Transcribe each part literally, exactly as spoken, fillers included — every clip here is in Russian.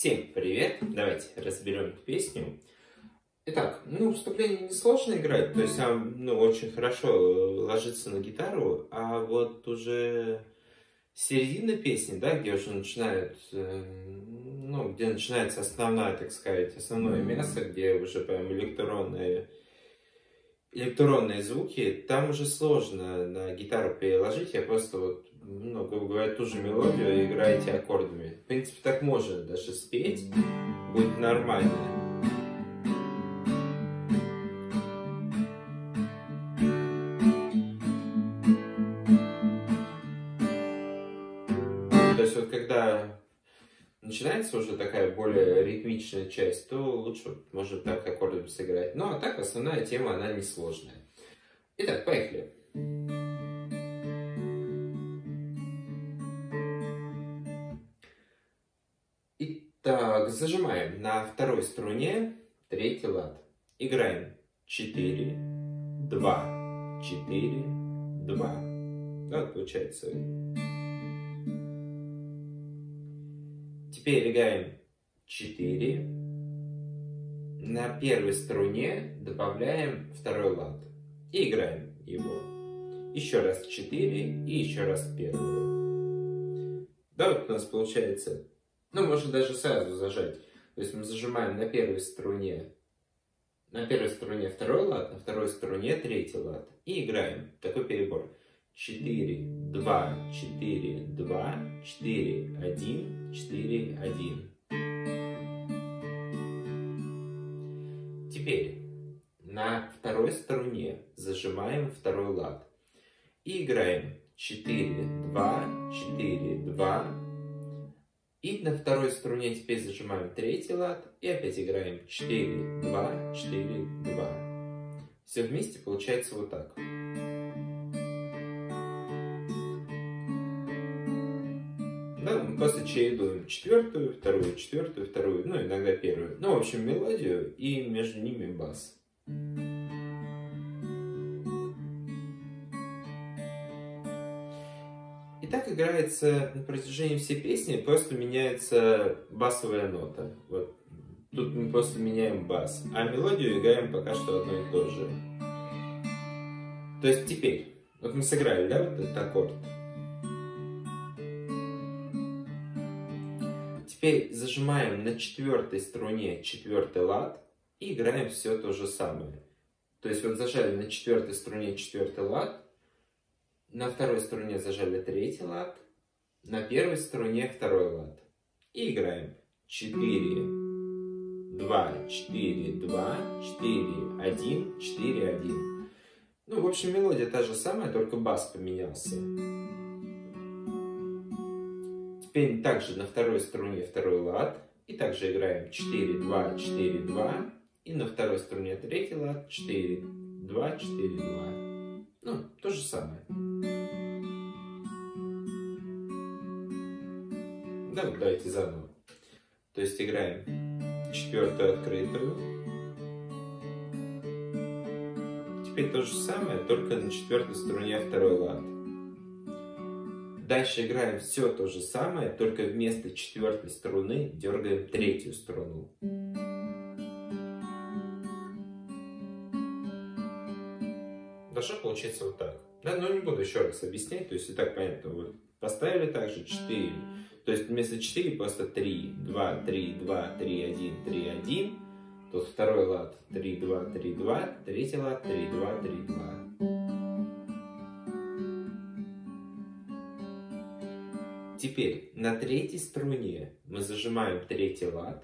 Всем привет! Давайте разберем эту песню. Итак, ну, вступление несложно играть, то есть она, ну, очень хорошо ложится на гитару, а вот уже середина песни, да, где уже начинают, ну, где начинается основная, так сказать, основное мясо, где уже прям электронные, электронные звуки, там уже сложно на гитару переложить, я просто вот, ну, грубо говоря, ту же мелодию играете аккордами. В принципе, так можно даже спеть, будет нормально. То есть вот когда начинается уже такая более ритмичная часть, то лучше можно так аккордами сыграть. Ну а так основная тема, она несложная. Итак, поехали. Итак, зажимаем на второй струне третий лад. Играем четыре, два, четыре, два. Вот получается. Теперь играем четыре. На первой струне добавляем второй лад. И играем его. Еще раз четыре и еще раз первую. Да, вот у нас получается. Ну, можно даже сразу зажать. То есть мы зажимаем на первой струне, на первой струне второй лад, на второй струне третий лад. И играем. Такой перебор. четыре, два, четыре, два, четыре, один, четыре, один. Теперь на второй струне зажимаем второй лад. И играем четыре, два, четыре, два. И на второй струне теперь зажимаем третий лад. И опять играем четыре, два, четыре, два. Все вместе получается вот так. Да, мы просто чередуем четвертую, вторую, четвертую, вторую, ну иногда первую. Ну, в общем, мелодию и между ними бас. И так играется на протяжении всей песни, просто меняется басовая нота. Вот. Тут мы просто меняем бас, а мелодию играем пока что одно и то же. То есть теперь, вот мы сыграли, да, вот этот аккорд. Теперь зажимаем на четвертой струне четвертый лад и играем все то же самое. То есть вот зажали на четвертой струне четвертый лад, на второй струне зажали третий лад, на первой струне второй лад. И играем четыре, два, четыре, два, четыре, один, четыре, один. Ну, в общем, мелодия та же самая, только бас поменялся. Теперь также на второй струне второй лад. И также играем четыре, два, четыре, два. И на второй струне третий лад. четыре, два, четыре, два. Ну, то же самое. Да, вот давайте заново. То есть играем четвертую открытую. Теперь то же самое, только на четвертой струне второй лад. Дальше играем все то же самое, только вместо четвертой струны дергаем третью струну. Должно получиться вот так. Да, но не буду еще раз объяснять, то есть и так понятно. Вот поставили также четыре. То есть вместо четыре просто три, два, три, два, три, один, три, один. Тут второй лад три, два, три, два, третий лад три, два, три, два. Теперь на третьей струне мы зажимаем третий лад.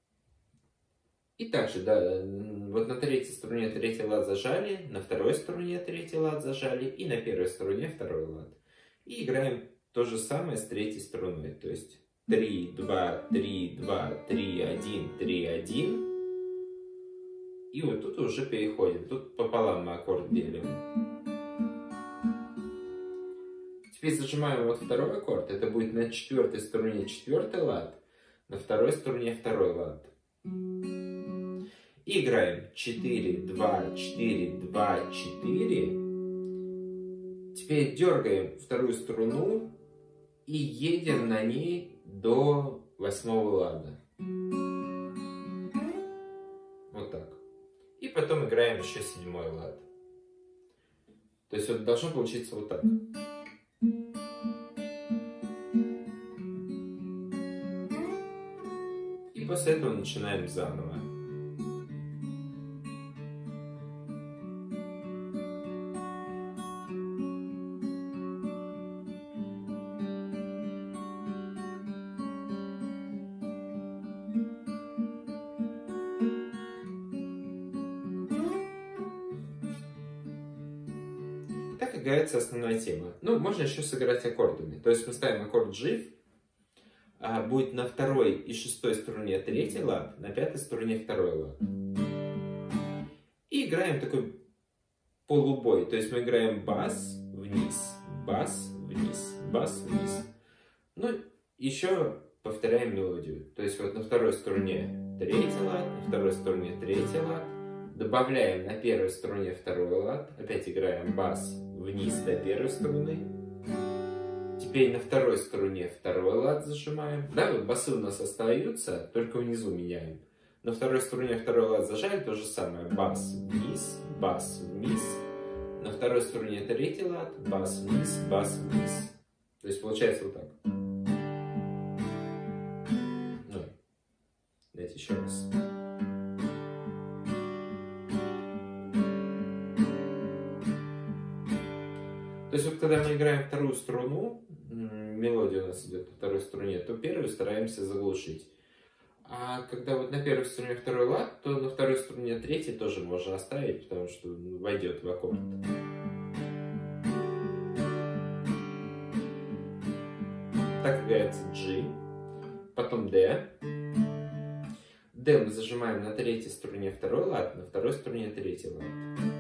И также, да, вот на третьей струне третий лад зажали, на второй струне третий лад зажали и на первой струне второй лад. И играем то же самое с третьей струной. То есть три, два, три, два, три, один, три, один. И вот тут уже переходим. Тут пополам мы аккорд делим. Теперь зажимаем вот второй аккорд. Это будет на четвертой струне четвертый лад, на второй струне второй лад. И играем четыре, два, четыре, два, четыре. Теперь дергаем вторую струну и едем на ней до восьмого лада. Вот так. И потом играем еще седьмой лад. То есть вот должно получиться вот так. И после этого начинаем заново. Так играется основная тема. Ну, можно еще сыграть аккордами. То есть мы ставим аккорд G, а будет на второй и шестой струне третий лад, на пятой струне второй лад. И играем такой полубой. То есть мы играем бас, вниз, бас, вниз, бас, вниз. Ну, еще повторяем мелодию. То есть вот на второй струне третий лад, на второй струне третий лад. Добавляем на первой струне второй лад. Опять играем бас вниз до первой струны. Теперь на второй струне второй лад зажимаем. Да, вот басы у нас остаются, только внизу меняем. На второй струне второй лад зажали, то же самое. Бас вниз, бас вниз. На второй струне третий лад, бас вниз, бас вниз. То есть получается вот так. Ну, давайте еще раз. То есть вот когда мы играем вторую струну, мелодия у нас идет на второй струне, то первую стараемся заглушить. А когда вот на первой струне второй лад, то на второй струне третий тоже можно оставить, потому что войдет в аккорд. Так играется G, потом D. D мы зажимаем на третьей струне второй лад, на второй струне третий лад.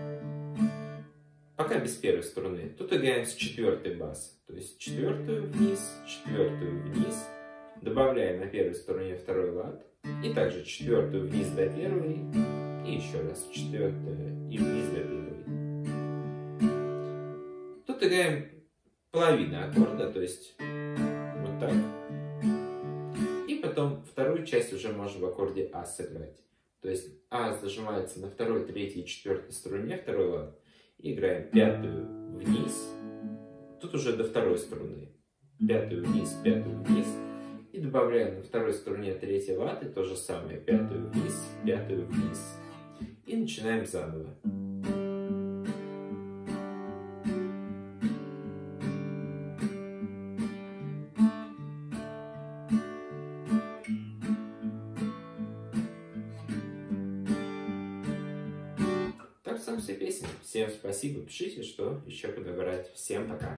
Пока без первой струны. Тут играем с четвертой бас. То есть четвертую вниз, четвертую вниз. Добавляем на первой струне второй лад. И также четвертую вниз до первой. И еще раз четвертую и вниз до первой. Тут играем половину аккорда, то есть вот так. И потом вторую часть уже можно в аккорде А сыграть. То есть А зажимается на второй, третьей и четвертой струне второй лад. Играем пятую вниз, тут уже до второй струны. Пятую вниз, пятую вниз. И добавляем на второй струне третий лад, и то же самое. Пятую вниз, пятую вниз. И начинаем заново. Сам все песни. Всем спасибо, пишите, что еще подобрать. Всем пока.